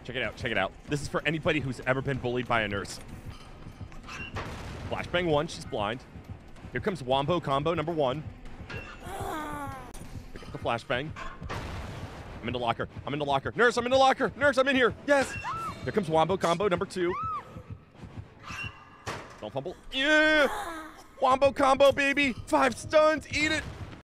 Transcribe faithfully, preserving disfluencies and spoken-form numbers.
Check it out. Check it out. This is for anybody who's ever been bullied by a nurse. Flashbang one. She's blind. Here comes Wombo combo number one. Pick up the flashbang. I'm in the locker. I'm in the locker. Nurse, I'm in the locker. Nurse, I'm in here. Yes. Here comes Wombo combo number two. Don't fumble. Yeah. Wombo combo, baby. Five stuns. Eat it.